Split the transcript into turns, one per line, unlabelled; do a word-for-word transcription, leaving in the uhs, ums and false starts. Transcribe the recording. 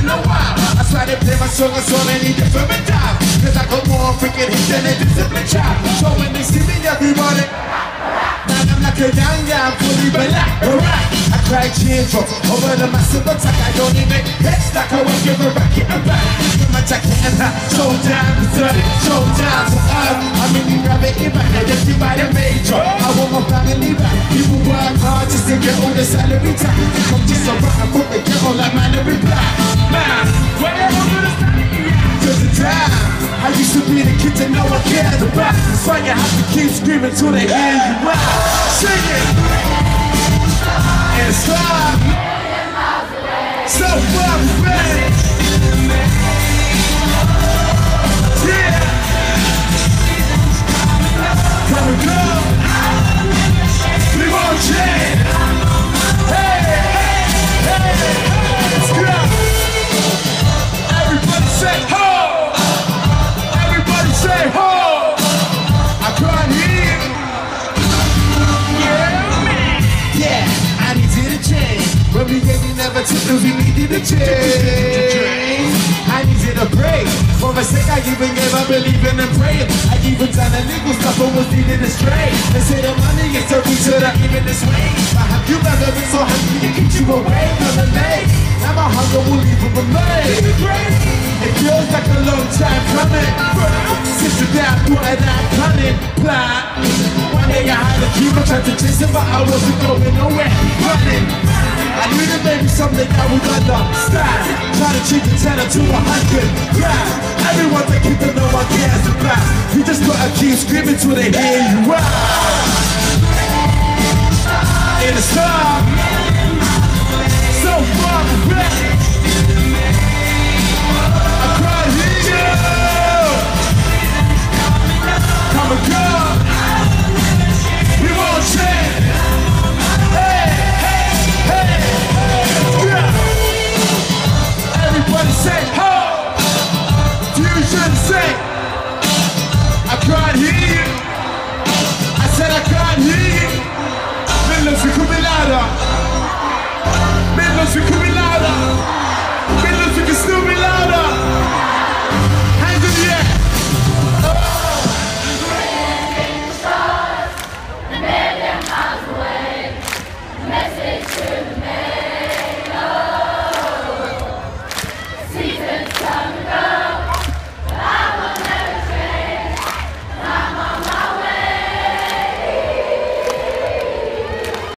in a while. I try to play my song on so many different times, cause I got more freaking hits than a disciplined child. So when they see me, everybody, now I'm like a young young fully black, alright. I cry teardrops over the massive attack. I don't even hits like I won't give a racket and back. With my jacket and hat, showdown, berserk, showdown to earth. I'm in the gravity back, they're just by the major. I want my family back. People work hard just to get all the salary tax. I'm just a rotten book and get all that man to reply. Man, whatever gonna stand to the time. I used to be the kid that no one cares about. That's why you have to keep screaming till they hear you out. Sing it! And stop! So far, baby! Yeah! Come and go! We won't change! Hey! Hey! Let's go! Everybody say ho! Everybody say ho! I can't hear you! Yeah! Yeah! I needed a change. When we gave you never took us, we needed a change. I needed a break. For a sec I even gave up believing and praying. I even done illegal stuff but was needed a stray. They say the money is to reach to the even this way. But have you ever been so hungry to keep you away from the lake? Now my hunger will even remain. It feels like a long time coming. Since the day I thought that I'd come in plan. One day I had a dream, I tried to chase it, but I wasn't going nowhere. Running. I knew that maybe someday I would understand. Try to treat the ten to a hundred grand. Everyone's a kid that no one cares about. You just gotta keep screaming till they hear you out. In the storm.